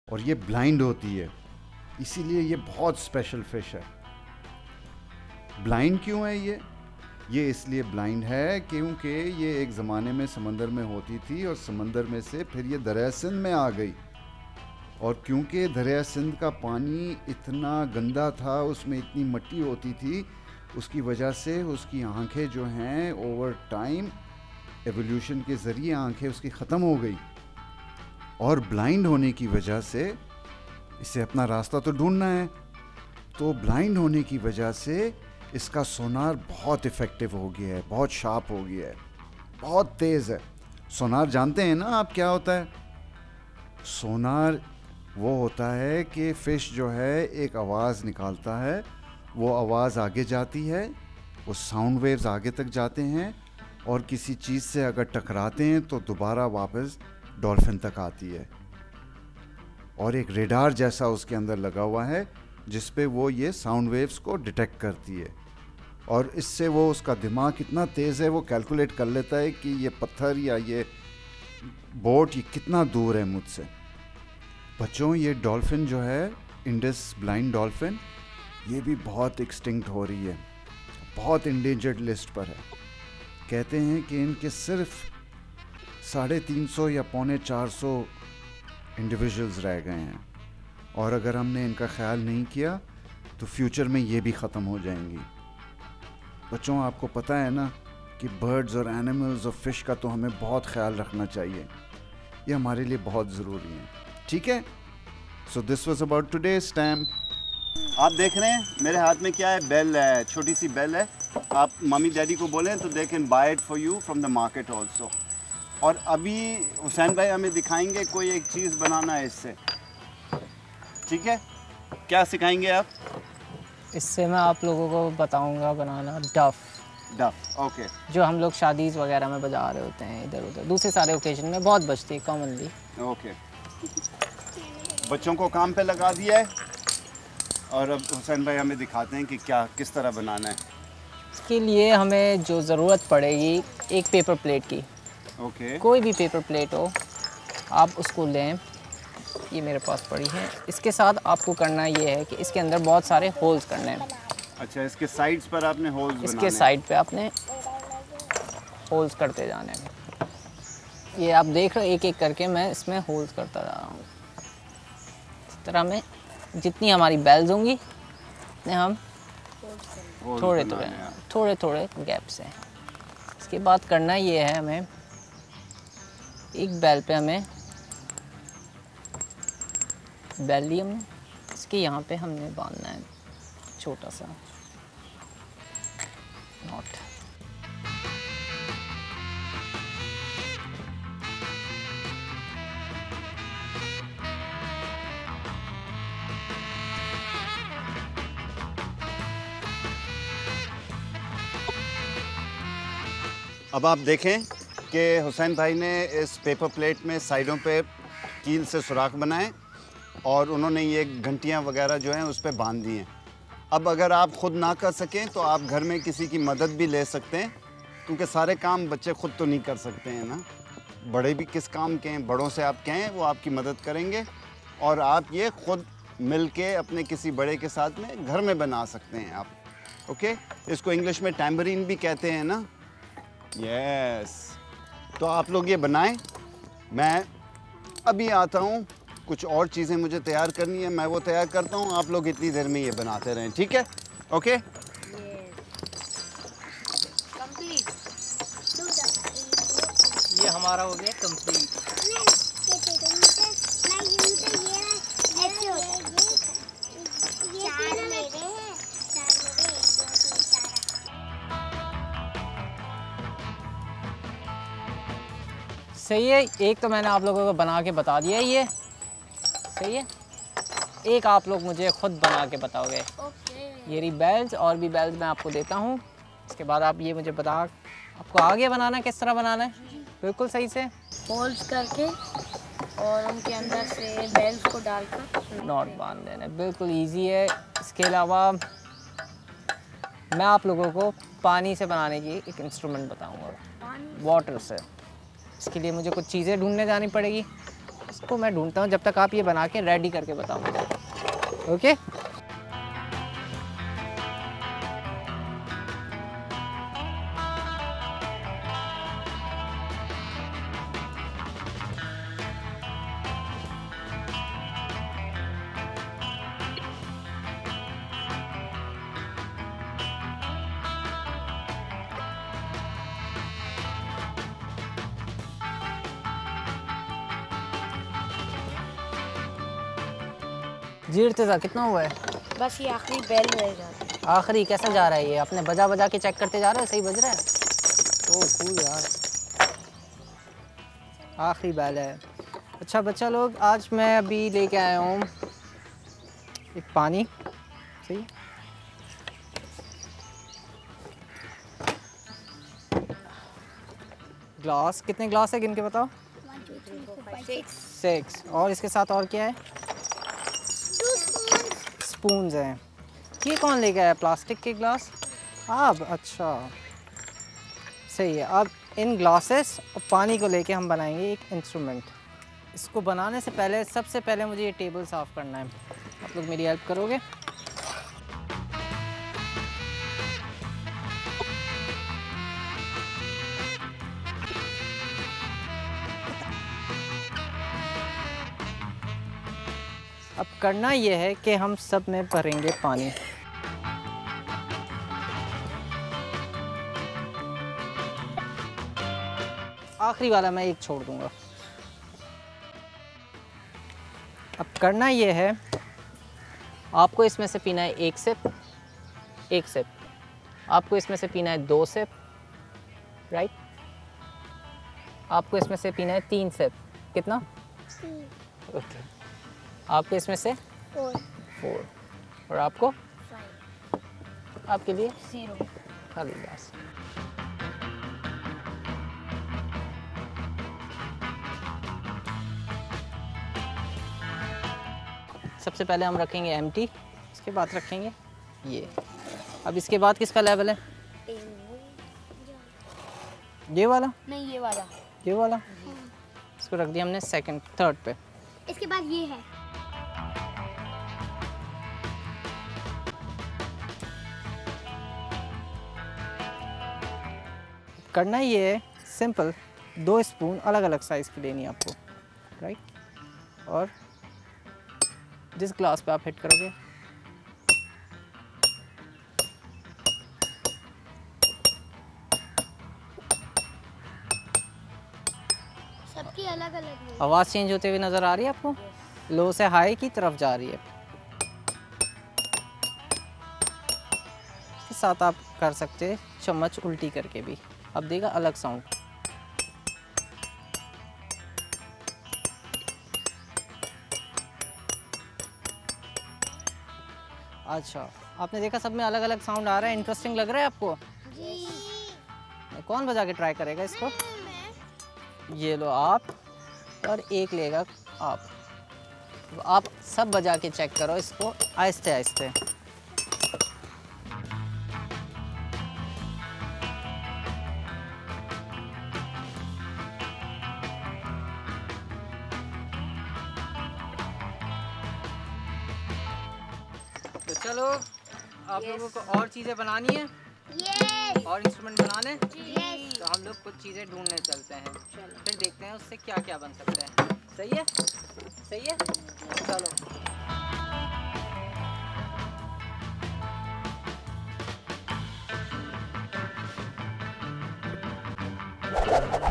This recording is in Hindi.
और ये ब्लाइंड होती है, इसीलिए ये बहुत स्पेशल फ़िश है। ब्लाइंड क्यों है ये इसलिए ब्लाइंड है क्योंकि ये एक ज़माने में समंदर में होती थी और समंदर में से फिर ये दरिया सिंध में आ गई। और क्योंकि दरिया सिंध का पानी इतना गंदा था, उसमें इतनी मिट्टी होती थी, उसकी वजह से उसकी आंखें जो हैं ओवर टाइम एवोल्यूशन के ज़रिए आंखें उसकी ख़त्म हो गई। और ब्लाइंड होने की वजह से इसे अपना रास्ता तो ढूंढना है, तो ब्लाइंड होने की वजह से इसका सोनार बहुत इफ़ेक्टिव हो गया है, बहुत शार्प हो गया है, बहुत तेज़ है। सोनार जानते हैं ना आप क्या होता है? सोनार वो होता है कि फ़िश जो है एक आवाज़ निकालता है, वो आवाज़ आगे जाती है, वो साउंड वेव्स आगे तक जाते हैं और किसी चीज़ से अगर टकराते हैं तो दोबारा वापस डॉल्फिन तक आती है। और एक रेडार जैसा उसके अंदर लगा हुआ है जिस पे वो ये साउंड वेव्स को डिटेक्ट करती है, और इससे वो उसका दिमाग कितना तेज़ है वो कैलकुलेट कर लेता है कि ये पत्थर या ये बोट ये कितना दूर है मुझसे। बच्चों, ये डॉल्फिन जो है इंडस ब्लाइंड डॉल्फिन, ये भी बहुत एक्सटिंक्ट हो रही है, बहुत इंडेंजर्ड लिस्ट पर है। कहते हैं कि इनके सिर्फ 350 या 450 इंडिविजुअल्स रह गए हैं, और अगर हमने इनका ख्याल नहीं किया तो फ्यूचर में ये भी ख़त्म हो जाएंगी। बच्चों, आपको पता है ना कि बर्ड्स और एनिमल्स और फिश का तो हमें बहुत ख्याल रखना चाहिए, ये हमारे लिए बहुत ज़रूरी है। ठीक है, so this was about today stamp. आप देख रहे हैं मेरे हाथ में क्या है? बेल है, छोटी सी बेल है। आप मम्मी डैडी को बोलें तो they can buy it for you from the market also. और अभी हुसैन भाई हमें दिखाएंगे कोई एक चीज़ बनाना है इससे। ठीक है, क्या सिखाएंगे आप? इससे मैं आप लोगों को बताऊंगा बनाना डफ। ओके। जो हम लोग शादीज़ वगैरह में बजा रहे होते हैं इधर उधर, दूसरे सारे ओकेजन में बहुत बजती है कॉमनली। ओके, बच्चों को काम पे लगा दिया है और अब हुसैन भाई हमें दिखाते हैं कि क्या किस तरह बनाना है। इसके लिए हमें जो ज़रूरत पड़ेगी एक पेपर प्लेट की। ओके। कोई भी पेपर प्लेट हो आप उसको लें, ये मेरे पास पड़ी है। इसके साथ आपको करना ये है कि इसके अंदर बहुत सारे होल्स करने हैं। अच्छा, इसके साइड्स पर आपने होल्स बनाने हैं? इसके साइड पे आपने होल्स करते जाने हैं। ये आप देख रहे हो, एक एक करके मैं इसमें होल्स करता जा रहा हूँ। इस तरह में जितनी हमारी बेल्स होंगी उतने हम थोड़े थोड़े गैप से। इसके बाद करना ये है, हमें एक बेल पे हमें बेलियम इसके यहाँ पे हमने बांधना है छोटा सा नॉट। अब आप देखें कि हुसैन भाई ने इस पेपर प्लेट में साइडों पे कील से सुराख बनाए और उन्होंने ये घंटियां वगैरह जो हैं उस पर बांध दी हैं। अब अगर आप ख़ुद ना कर सकें तो आप घर में किसी की मदद भी ले सकते हैं, क्योंकि सारे काम बच्चे खुद तो नहीं कर सकते हैं ना। बड़े भी किस काम के हैं, बड़ों से आप कहें वो आपकी मदद करेंगे, और आप ये ख़ुद मिल के अपने किसी बड़े के साथ में घर में बना सकते हैं आप। ओके, इसको इंग्लिश में टैम्बरीन भी कहते हैं ना। यस, तो आप लोग ये बनाएं, मैं अभी आता हूँ। कुछ और चीज़ें मुझे तैयार करनी है, मैं वो तैयार करता हूँ। आप लोग इतनी देर में ये बनाते रहें, ठीक है? ओके। ये हमारा हो गया कंप्लीट। सही है, एक तो मैंने आप लोगों को बना के बता दिया है, ये सही है। एक आप लोग मुझे खुद बना के बताओगे। ये रही बेल्स, और भी बेल्स मैं आपको देता हूँ। इसके बाद आप ये मुझे बता, आपको आगे बनाना है, किस तरह बनाना है बिल्कुल सही से। होल्स करके और उनके अंदर से बेल्स को डालकर नॉट बांध देना, बिल्कुल इजी है। इसके अलावा मैं आप लोगों को पानी से बनाने की एक इंस्ट्रूमेंट बताऊँगा, वाटर से। इसके लिए मुझे कुछ चीज़ें ढूंढने जानी पड़ेगी। उसको मैं ढूंढता हूँ, जब तक आप ये बना के रेडी करके बताओ मुझे। ओके जी इर्तिज़ा कितना हुआ है? बस ये आखिरी बेल रह जाता है। आखिरी कैसा जा रहा है ये? आपने बजा बजा के चेक करते जा रहे हो सही बज रहा है? ओह कूल यार, आखिरी बेल है। अच्छा बच्चा लोग, आज मैं अभी लेके आया हूँ एक पानी। सही, ग्लास, कितने ग्लास है गिन के बताओ? 1 2 3 4 5 6 6। और इसके साथ और क्या है? 2 स्पून्स हैं। ये कौन लेके आया प्लास्टिक के ग्लास? आप? अच्छा सही है। अब इन ग्लासेस और पानी को लेके हम बनाएंगे एक इंस्ट्रूमेंट। इसको बनाने से पहले सबसे पहले मुझे ये टेबल साफ़ करना है। आप लोग मेरी हेल्प करोगे? अब करना ये है कि हम सब में भरेंगे पानी। आखिरी वाला मैं एक छोड़ दूंगा। अब करना ये है, आपको इसमें से पीना है 1 सिप, 1 सिप। आपको इसमें से पीना है 2 सिप, राइट। आपको इसमें से पीना है 3 सिप। कितना? ओके। आपको इसमें से 4। और आपको? 5 आपके लिए 0। खाली ग्लास। सबसे पहले हम रखेंगे एम्प्टी, इसके बाद रखेंगे ये। अब इसके बाद किसका लेवल है? ये वाला? नहीं ये वाला। ये वाला? इसको रख दिया हमने सेकंड, थर्ड पे। इसके बाद ये है। करना ये है सिंपल, 2 स्पून अलग अलग साइज़ की लेनी है आपको, राइट। और जिस ग्लास पे आप हिट करोगे सबकी अलग अलग। आवाज़ चेंज होते हुए नज़र आ रही है आपको? लो से हाई की तरफ जा रही है। इसके साथ आप कर सकते हैं चम्मच उल्टी करके भी, अब देगा अलग साउंड। अच्छा, आपने देखा सब में अलग अलग साउंड आ रहा है। इंटरेस्टिंग लग रहा है आपको? जी। कौन बजा के ट्राई करेगा इसको? ये लो आप, और एक लेगा आप। आप सब बजा के चेक करो इसको आहिस्ते आहिस्ते। तो चलो, आप लोगों को और चीज़ें बनानी है और इंस्ट्रूमेंट बनाने, तो हम लोग कुछ चीज़ें ढूंढने चलते हैं, फिर देखते हैं उससे क्या क्या बन सकता है। सही है? सही है, चलो।